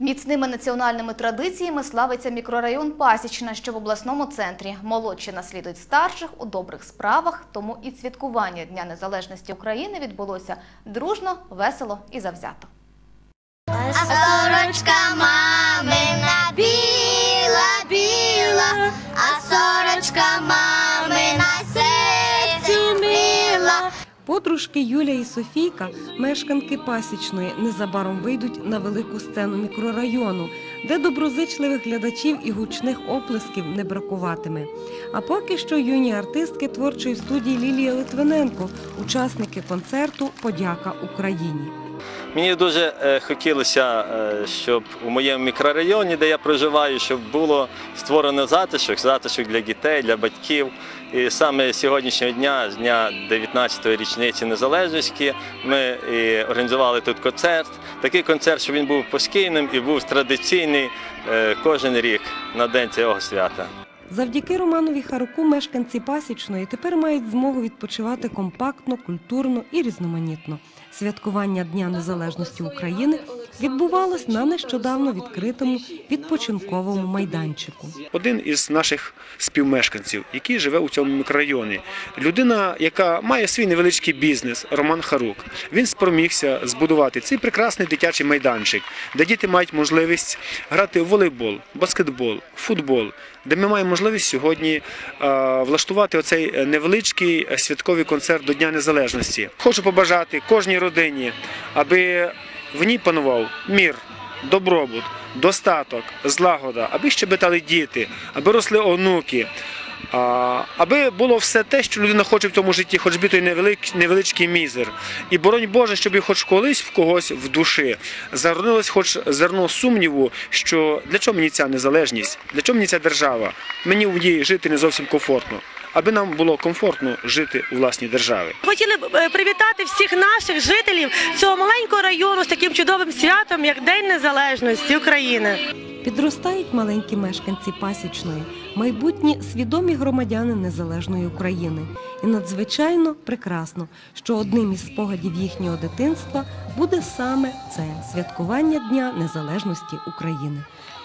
Міцними національними традиціями славиться мікрорайон Пасічна, що в обласному центрі. Молодші наслідують старших у добрих справах, тому і святкування Дня Незалежності України відбулося дружно, весело і завзято. А сорочка мамина біла-біла, а сорочка мамина серцю мила. Подружки Юля і Софійка, мешканки Пасічної, незабаром вийдуть на велику сцену мікрорайону, де доброзичливих глядачів і гучних оплесків не бракуватиме. А поки що юні артистки творчої студії Лілія Литвиненко, учасники концерту «Подяка Україні». Мені дуже хотілося, щоб у моєму мікрорайоні, де я проживаю, щоб було створено затишок для дітей, для батьків. І саме сьогоднішнього дня, з дня 19-ї річниці Незалежності, ми організували тут концерт. Такий концерт, щоб він був постійним і був традиційний кожен рік на день цього свята. Завдяки Романові Харуку мешканці Пасічної тепер мають змогу відпочивати компактно, культурно і різноманітно. Святкування Дня Незалежності України відбувалось на нещодавно відкритому відпочинковому майданчику. Один із наших співмешканців, який живе у цьому мікрорайоні, людина, яка має свій невеличкий бізнес, Роман Харук, він спромігся збудувати цей прекрасний дитячий майданчик, де діти мають можливість грати в волейбол, баскетбол, футбол, де ми маємо можливість сьогодні влаштувати оцей невеличкий святковий концерт до Дня Незалежності. Хочу побажати кожній родині, аби в ній панував мир, добробут, достаток, злагода, аби щебетали діти, аби росли онуки, аби було все те, що людина хоче в цьому житті, хоч би той невеличкий мізер. І боронь Боже, щоб і хоч колись в когось в душі зародилось хоч зерно сумніву, що для чого мені ця незалежність, для чого мені ця держава, мені в ній жити не зовсім комфортно. Аби нам було комфортно жити у власній державі. Хотіли б привітати всіх наших жителів цього маленького району з таким чудовим святом, як День Незалежності України. Підростають маленькі мешканці Пасічної, майбутні свідомі громадяни незалежної України. І надзвичайно прекрасно, що одним із спогадів їхнього дитинства буде саме це – святкування Дня Незалежності України.